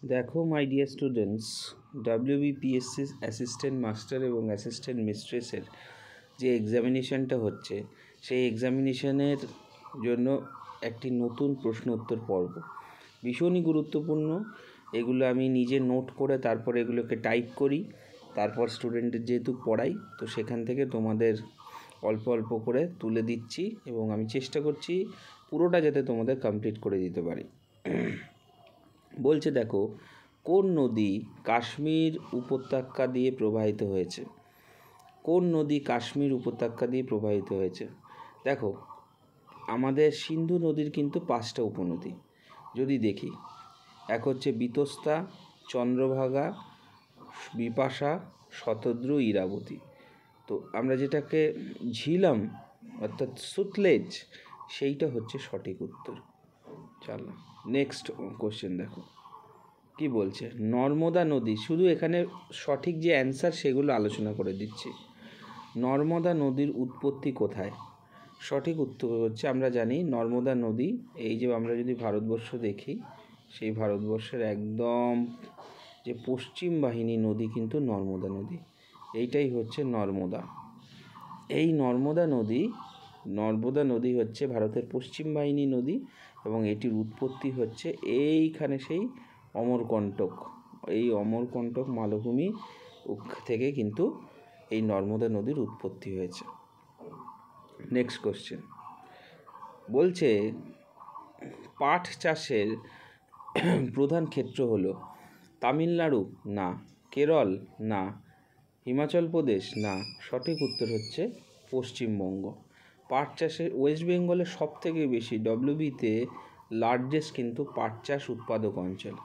দেখো my dear students, WBPSC assistant master এবং assistant মিস্ট্রেসের যে এক্সামিনেশানটা হচ্ছে, সেই এক্সামিনেশানের জন্য একটি নতুন প্রশ্ন উত্তর পর্ব ভীষণই গুরুত্বপূর্ণ। এগুলো আমি নিজে নোট করে তারপর এগুলোকে টাইপ করি, তারপর স্টুডেন্টের যেহেতু পড়াই, তো সেখান থেকে তোমাদের অল্প অল্প করে তুলে দিচ্ছি এবং আমি চেষ্টা করছি পুরোটা যাতে তোমাদের কমপ্লিট করে দিতে পারি। বলছে দেখো, কোন নদী কাশ্মীর উপত্যকা দিয়ে প্রবাহিত হয়েছে? কোন নদী কাশ্মীর উপত্যকা দিয়ে প্রবাহিত হয়েছে? দেখো, আমাদের সিন্ধু নদীর কিন্তু 5টা উপনদী যদি দেখি, এক হচ্ছে বিতস্তা, চন্দ্রভাগা, বিপাশা, শতদ্রু, ইরাবতী। তো আমরা যেটাকে ঝিলাম অর্থাৎ সুতলেজ, সেইটা হচ্ছে সঠিক উত্তর। চলো নেক্সট কোশ্চেন দেখো কি বলছে। নর্মদা নদী, শুধু এখানে সঠিক যে অ্যান্সার সেগুলো আলোচনা করে দিচ্ছি। নর্মদা নদীর উৎপত্তি কোথায়? সঠিক উত্তর হচ্ছে, আমরা জানি নর্মদা নদী, এই যে আমরা যদি ভারতবর্ষ দেখি, সেই ভারতবর্ষের একদম যে পশ্চিম বাহিনী নদী কিন্তু নর্মদা নদী, এইটাই হচ্ছে নর্মদা। এই নর্মদা নদী হচ্ছে ভারতের পশ্চিম বাহিনী নদী এবং এটির উৎপত্তি হচ্ছে এইখানে সেই অমরকণ্টক, এই অমরকণ্টক মালভূমি থেকে কিন্তু এই নর্মদা নদীর উৎপত্তি হয়েছে। নেক্সট কোশ্চেন বলছে, পাট চাষের প্রধান ক্ষেত্র হলো তামিলনাড়ু না, কেরল না, হিমাচল প্রদেশ না। সঠিক উত্তর হচ্ছে পশ্চিমবঙ্গ। পাট চাষের ওয়েস্ট বেঙ্গলের সবথেকে বেশি, WBতে লার্জেস্ট কিন্তু পাট চাষ উৎপাদক অঞ্চল।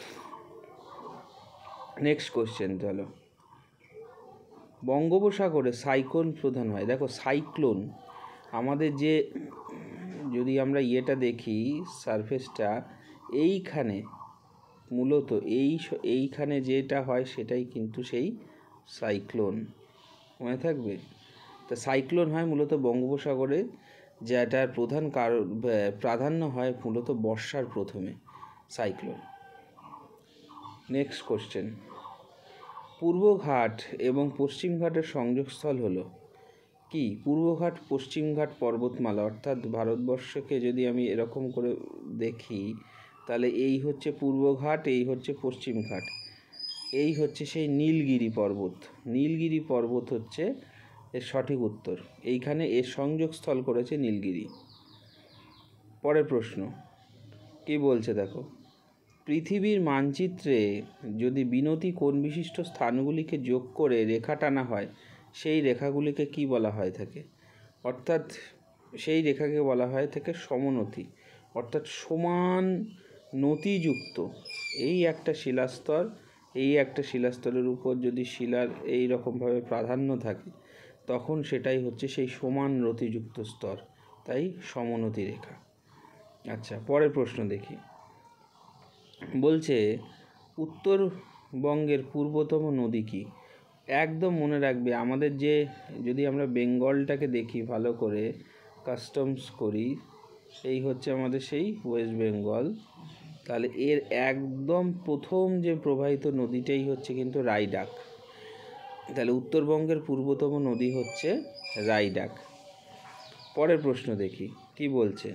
নেক্সট কোশ্চেন চলো, বঙ্গোপসাগরে সাইক্লোন প্রধান হয়। দেখো সাইক্লোন আমাদের যে, যদি আমরা ইয়েটা দেখি সারফেসটা, এইখানে মূলত এইখানে যেটা হয় সেটাই কিন্তু সেই সাইক্লোন, মনে থাকবে। তা সাইক্লোন হয় মূলত বঙ্গোপসাগরে, যেটার প্রধান প্রাধান্য হয় মূলত বর্ষার প্রথমে সাইক্লোন। নেক্সট কোশ্চেন, পূর্বঘাট এবং পশ্চিমঘাটের সংযোগস্থল হলো কি? পূর্বঘাট পশ্চিমঘাট পর্বতমালা, অর্থাৎ ভারতবর্ষকে যদি আমি এরকম করে দেখি, তাহলে এই হচ্ছে পূর্বঘাট, এই হচ্ছে পশ্চিমঘাট, এই হচ্ছে সেই নীলগিরি পর্বত। নীলগিরি পর্বত হচ্ছে এর সঠিক উত্তর, এইখানে এর সংযোগস্থল করেছে নীলগিরি। পরের প্রশ্ন কি বলছে দেখো, পৃথিবীর মানচিত্রে যদি বিনতি কোণ বিশিষ্ট স্থানগুলিকে যোগ করে রেখা টানা হয়, সেই রেখাগুলিকে কি বলা হয় থাকে? অর্থাৎ সেই রেখাকে বলা হয় থাকে সমনতি, অর্থাৎ সমান নতিযুক্ত এই একটা শিলাস্তর, এই একটা শিলাস্তরের উপর যদি শিলার এই রকমভাবে প্রাধান্য থাকে, তখন সেটাই হচ্ছে সেই সমান নতিযুক্ত স্তর, তাই সমনতি রেখা। আচ্ছা, পরের প্রশ্ন দেখি। বলছে উত্তরবঙ্গের পূর্বতম নদী কি? একদম মনে রাখবে, আমাদের যে, যদি আমরা বেঙ্গলটাকে দেখি ভালো করে, কাস্টমস করি, এই হচ্ছে আমাদের সেই ওয়েস্ট বেঙ্গল, তাহলে এর একদম প্রথম যে প্রবাহিত নদীটাই হচ্ছে কিন্তু রায়ডাক। তাহলে উত্তরবঙ্গের পূর্বতম নদী হচ্ছে রায়ডাক। পরের প্রশ্ন দেখি কি বলছে,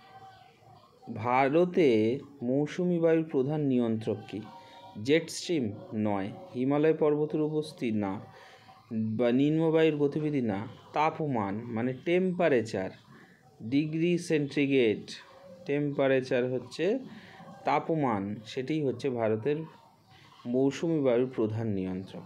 ভারতে মৌসুমি বায়ুর প্রধান নিয়ন্ত্রক কি? জেট স্ট্রিম নয়, হিমালয় পর্বতের উপস্থিতি না, বা নিম্নবায়ুর গতিবিধি না, তাপমান মানে টেম্পারেচার, ডিগ্রি সেন্টিগ্রেড টেম্পারেচার হচ্ছে তাপমান, সেটাই হচ্ছে ভারতের মৌসুমি বায়ুর প্রধান নিয়ন্ত্রক।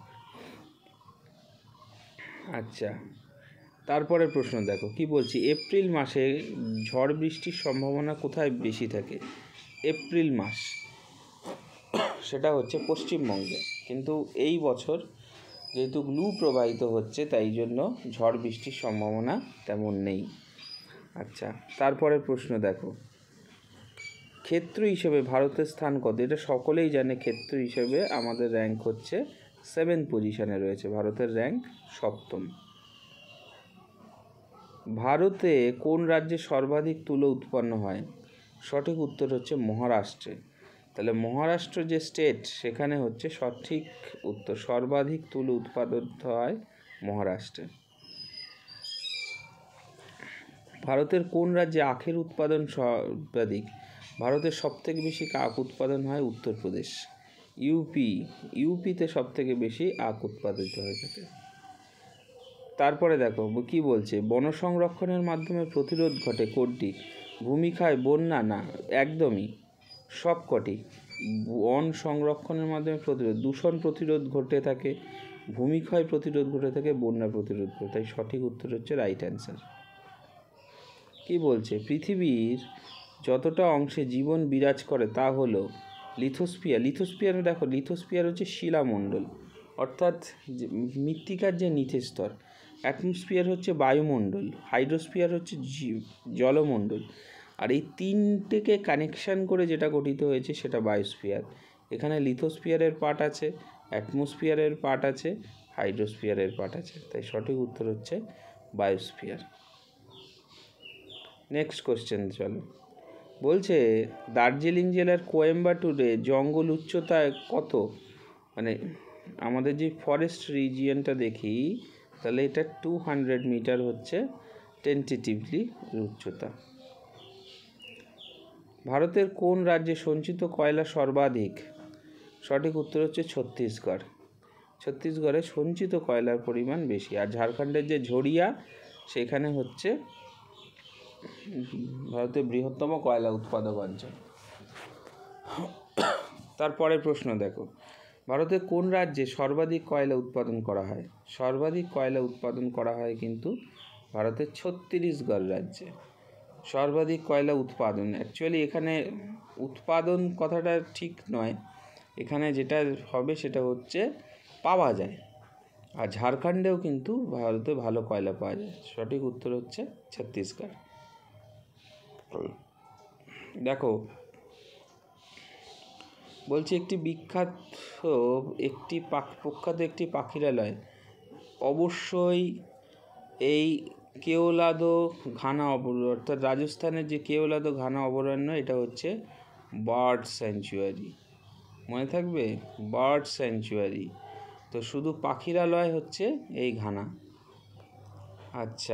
আচ্ছা, তারপরে প্রশ্ন দেখো কি বলছি, এপ্রিল মাসে ঝড় বৃষ্টির সম্ভাবনা কোথায় বেশি থাকে? এপ্রিল মাস, সেটা হচ্ছে পশ্চিমবঙ্গে, কিন্তু এই বছর যেহেতু লু প্রবাহিত হচ্ছে, তাই জন্য ঝড় বৃষ্টির সম্ভাবনা তেমন নেই। আচ্ছা, তারপরে প্রশ্ন দেখো, ক্ষেত্র হিসেবে ভারতের স্থান কত? এটা সকলেই জানে, ক্ষেত্র হিসেবে আমাদের র্যাঙ্ক হচ্ছে 7th পজিশনে রয়েছে, ভারতের র্যাঙ্ক 7ম। ভারতে কোন রাজ্যে সর্বাধিক তুলো উৎপন্ন হয়? সঠিক উত্তর হচ্ছে মহারাষ্ট্রে। তাহলে মহারাষ্ট্র যে স্টেট, সেখানে হচ্ছে সঠিক উত্তর, সর্বাধিক তুলো উৎপাদন হয় মহারাষ্ট্রে। ভারতের কোন রাজ্যে আখের উৎপাদন সর্বাধিক? ভারতের সবথেকে বেশি আখ উৎপাদন হয় উত্তরপ্রদেশ। ইউপিতে সবথেকে বেশি আখ উৎপাদিত হয়ে থাকে। তারপরে দেখো কি বলছে, বন সংরক্ষণের মাধ্যমে প্রতিরোধ ঘটে কোনটি? ভূমিক্ষয়, বন্যা, না একদমই সবকটি। বন সংরক্ষণের মাধ্যমে প্রতিরোধ, দূষণ প্রতিরোধ ঘটে থাকে, ভূমিক্ষয় প্রতিরোধ ঘটে থাকে, বন্যা প্রতিরোধ ঘটে, তাই সঠিক উত্তর হচ্ছে রাইট অ্যান্সার। কি বলছে, পৃথিবীর যতটা অংশে জীবন বিরাজ করে তা হলো লিথোস্ফিয়ার। লিথোস্ফিয়ার দেখো, লিথোস্ফিয়ার হচ্ছে শিলামণ্ডল, অর্থাৎ মৃত্তিকার যে নিচের স্তর। অ্যাটমসফিয়ার হচ্ছে বায়ুমণ্ডল, হাইড্রোস্ফিয়ার হচ্ছে জলমণ্ডল, আর এই তিনটেকে কানেকশান করে যেটা গঠিত হয়েছে সেটা বায়োস্ফিয়ার। এখানে লিথোস্ফিয়ারের পার্ট আছে, অ্যাটমসফিয়ারের পার্ট আছে, হাইড্রোস্ফিয়ারের পার্ট আছে, তাই সঠিক উত্তর হচ্ছে বায়োস্ফিয়ার। নেক্সট কোশ্চেন চলো। বলছে দার্জিলিং জেলার কোয়েম্বাটুরে জঙ্গল উচ্চতায় কত? মানে আমাদের যে ফরেস্ট রিজিয়নটা দেখি, তাহলে এটা 200 মিটার হচ্ছে টেন্টেটিভলি উচ্চতা। ভারতের কোন রাজ্যে সঞ্চিত কয়লা সর্বাধিক? সঠিক উত্তর হচ্ছে ছত্তিশগড়। ছত্তিশগড়ে সঞ্চিত কয়লার পরিমাণ বেশি। আর ঝাড়খণ্ডের যে ঝরিয়া, সেখানে হচ্ছে ভারতের বৃহত্তম কয়লা উৎপাদক অঞ্চল। তারপরে প্রশ্ন দেখো, ভারতের কোন রাজ্যে সর্বাধিক কয়লা উৎপাদন করা হয়? সর্বাধিক কয়লা উৎপাদন করা হয় কিন্তু ভারতের ছত্তিশগড় রাজ্যে। সর্বাধিক কয়লা উৎপাদন, অ্যাকচুয়ালি এখানে উৎপাদন কথাটা ঠিক নয়, এখানে যেটা হবে সেটা হচ্ছে পাওয়া যায়। আর ঝাড়খণ্ডেও কিন্তু ভারতে ভালো কয়লা পাওয়া যায়। সঠিক উত্তর হচ্ছে ছত্তিশগড়। দেখো বলছি, প্রখ্যাত একটি পাখিরালয় অবশ্যই এই কেওলাদো ঘানা অভয়ারণ্য, অর্থাৎ রাজস্থানের যে কেওলাদো ঘানা অভয়ারণ্য, এটা হচ্ছে বার্ড স্যাংচুয়ারি। মনে থাকবে, বার্ড স্যাংচুয়ারি। তো শুধু পাখিরালয় হচ্ছে এই ঘানা। আচ্ছা,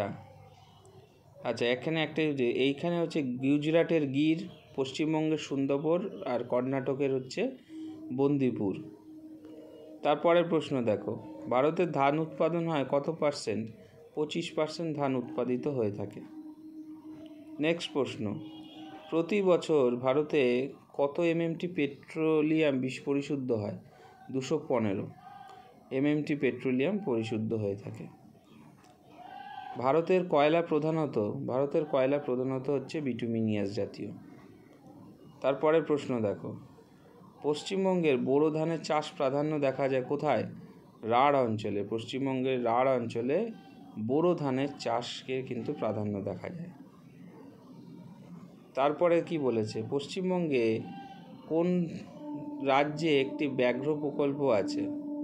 এইখানে হচ্ছে গুজরাটের গির, পশ্চিমবঙ্গের সুন্দরবন, আর কর্ণাটকের হচ্ছে বন্দিপুর। তারপরের প্রশ্ন দেখো, ভারতের ধান উৎপাদন হয় কত %? 25% ধান উৎপাদিত হয়ে থাকে। নেক্সট প্রশ্ন, প্রতি বছর ভারতে কত MMT পেট্রোলিয়াম পরিশুদ্ধ হয়? 215 MMT পেট্রোলিয়াম পরিশুদ্ধ হয়ে থাকে। ভারতের কয়লা প্রধানত হচ্ছে বিটুমিনিয়াস জাতীয়। তারপরের প্রশ্ন দেখো, পশ্চিমবঙ্গের বোরো ধানের চাষ প্রাধান্য দেখা যায় কোথায়? রাঢ় অঞ্চলে। পশ্চিমবঙ্গের রাঢ় অঞ্চলে বোরো ধানের চাষকে কিন্তু প্রাধান্য দেখা যায়। তারপরে কি বলেছে, পশ্চিমবঙ্গে কোন রাজ্যে একটি ব্যাঘ্র প্রকল্প আছে?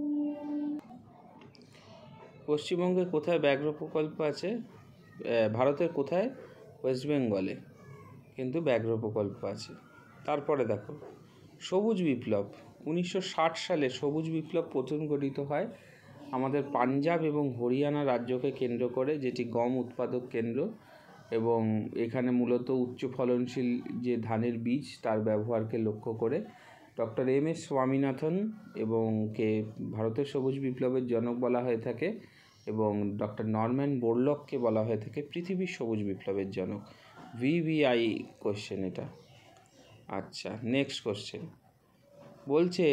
পশ্চিমবঙ্গে কোথায় ব্যাঘ্র প্রকল্প আছে? ভারতের কোথায়? ওয়েস্ট বেঙ্গলে কিন্তু ব্যাঘ্র প্রকল্প আছে। তারপরে দেখো, সবুজ বিপ্লব 1960 সালে সবুজ বিপ্লব প্রথম গঠিত হয় আমাদের পাঞ্জাব এবং হরিয়ানা রাজ্যকে কেন্দ্র করে, যেটি গম উৎপাদক কেন্দ্র, এবং এখানে মূলত উচ্চ ফলনশীল যে ধানের বীজ তার ব্যবহারকে লক্ষ্য করে ডক্টর MS স্বামীনাথন এবং কে ভারতের সবুজ বিপ্লবের জনক বলা হয়ে থাকে, এবং ডক্টর নরম্যান বোরলগকে বলা হয়ে থাকে পৃথিবীর সবুজ বিপ্লবের জনক। VVI কোশ্চেন এটা। আচ্ছা, নেক্সট কোশ্চেন বলছে,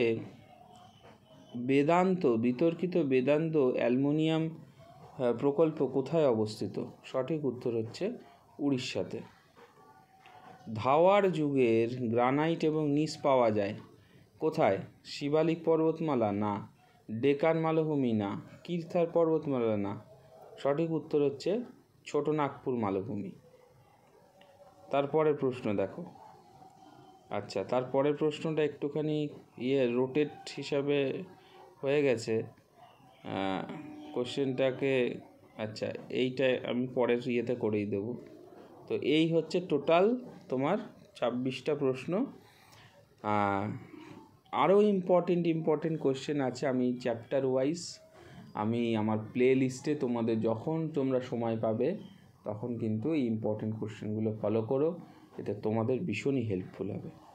বিতর্কিত বেদান্ত অ্যালুমিনিয়াম প্রকল্প কোথায় অবস্থিত? সঠিক উত্তর হচ্ছে উড়িষ্যাতে। ধাওয়ার যুগের গ্রানাইট এবং নিস পাওয়া যায় কোথায়? শিবালিক পর্বতমালা, না ডেকান মালভূমি, না কিরথার পর্বতমালা, না সঠিক উত্তর হচ্ছে ছোট নাগপুর মালভূমি। তারপরের প্রশ্ন দেখো। আচ্ছা, তারপরের প্রশ্নটা একটুখানি রোটেট হিসাবে হয়ে গেছে কোশ্চেনটাকে। আচ্ছা, এইটা আমি পরের করেই দেবো। তো এই হচ্ছে টোটাল তোমার 26টা প্রশ্ন। আরও ইম্পর্টেন্ট কোশ্চেন আছে। আমি চ্যাপ্টার ওয়াইজ আমি আমার প্লে লিস্টে তোমাদের যখন তোমরা সময় পাবে তখন কিন্তু এই ইম্পর্টেন্ট কোশ্চেনগুলো ফলো করো, এটা তোমাদের ভীষণই হেল্পফুল হবে।